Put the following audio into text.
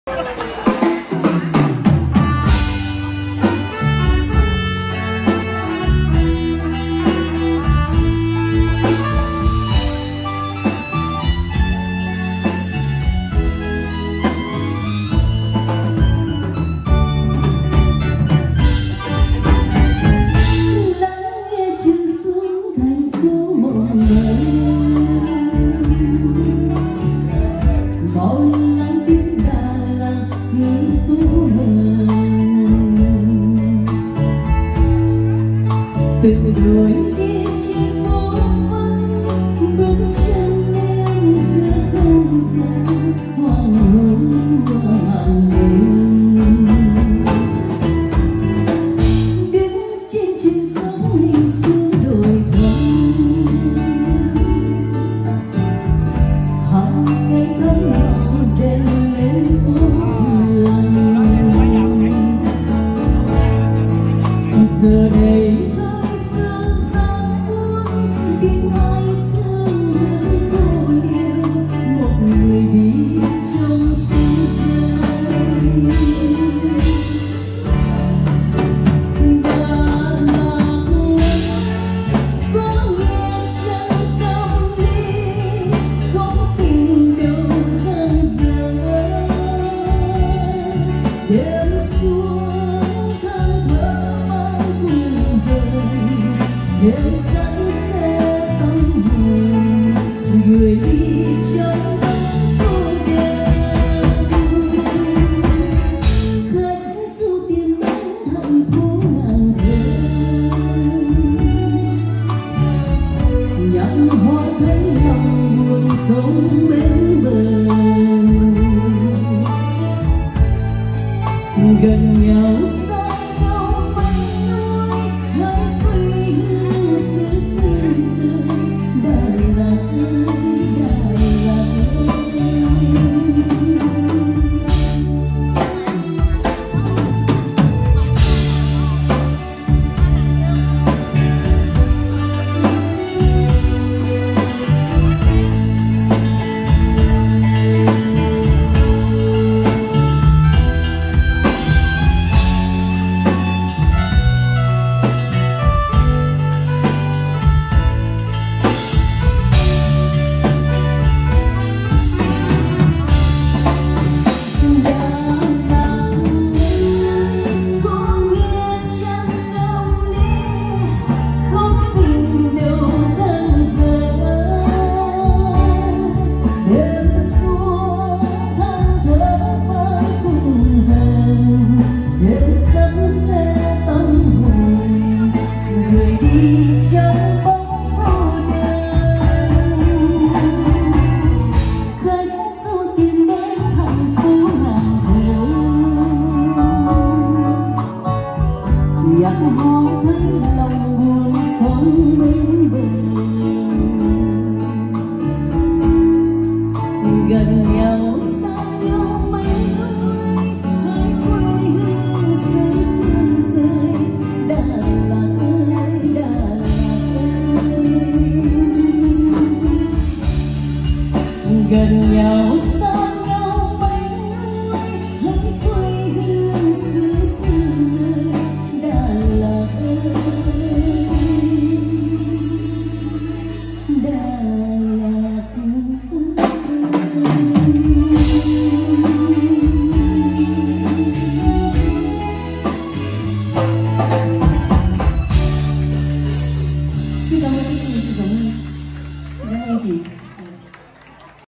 từng đôi đi trên phố vắng bước chân em giữa không gian hoàng hôn hoàng hôn đứng trên chân sóng hình xuống đồi thắm hàng cây thắm màu đèn lên phố phường giờ đây đêm xuống than thở bao cùng đời đêm sẵn sẽ tâm hồn người đi trong bóng cô đơn khách du tìm đến thành phố ngàn thơ nhắm hoa thấy lòng buồn không bến bờ gần nhau xa nhau mây núi hỡi quê hương xứ xương rơi Đà Lạt ơi Đà Lạt nhắc ho thấy lòng buồn không bến bờ gần nhau xa nhau mây núi hỡi quê hương xứ xương rơi Đà Lạt ơi Đà Lạt ơi gần nhau xa nhau mây núi hỡi quê hương xứ xương rơi Đà Lạt ơi Đà Lạt Xin cảm ơn chị.